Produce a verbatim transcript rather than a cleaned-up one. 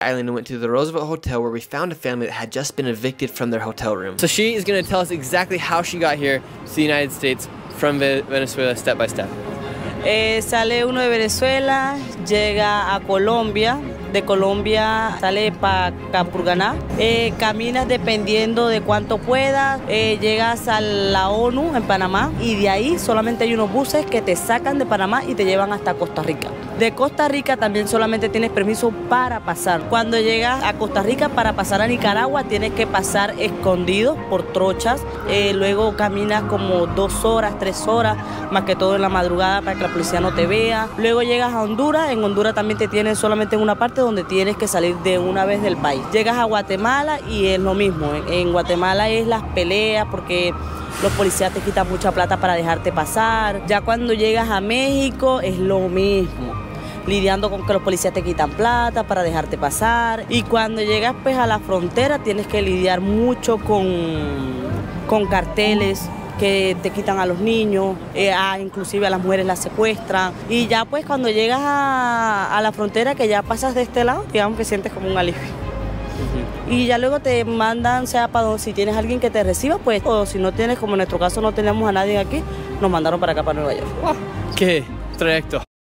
Island and went to the Roosevelt Hotel, where we found a family that had just been evicted from their hotel room. So she is going to tell us exactly how she got here to the United States from Venezuela step by step. Eh, sale uno de Venezuela, llega a Colombia, de Colombia sale para Capurganá, eh, caminas dependiendo de cuánto puedas, eh, llegas a la ONU en Panamá y de ahí solamente hay unos buses que te sacan de Panamá y te llevan hasta Costa Rica. De Costa Rica también solamente tienes permiso para pasar. Cuando llegas a Costa Rica para pasar a Nicaragua tienes que pasar escondido por trochas, eh, luego caminas como dos horas, tres horas, más que todo en la madrugada para que la policía no te vea. Luego llegas a Honduras, en Honduras también te tienen solamente en una parte donde tienes que salir de una vez del país. Llegas a Guatemala y es lo mismo, en Guatemala es las peleas porque los policías te quitan mucha plata para dejarte pasar. Ya cuando llegas a México es lo mismo, lidiando con que los policías te quitan plata para dejarte pasar. Y cuando llegas pues a la frontera tienes que lidiar mucho con, con carteles que te quitan a los niños, eh, a, inclusive a las mujeres las secuestran. Y ya pues cuando llegas a, a la frontera, que ya pasas de este lado, digamos que sientes como un alivio. Uh-huh. Y ya luego te mandan, sea para donde, si tienes alguien que te reciba, pues, o si no tienes, como en nuestro caso no tenemos a nadie aquí, nos mandaron para acá, para Nueva York. ¡Qué trayecto!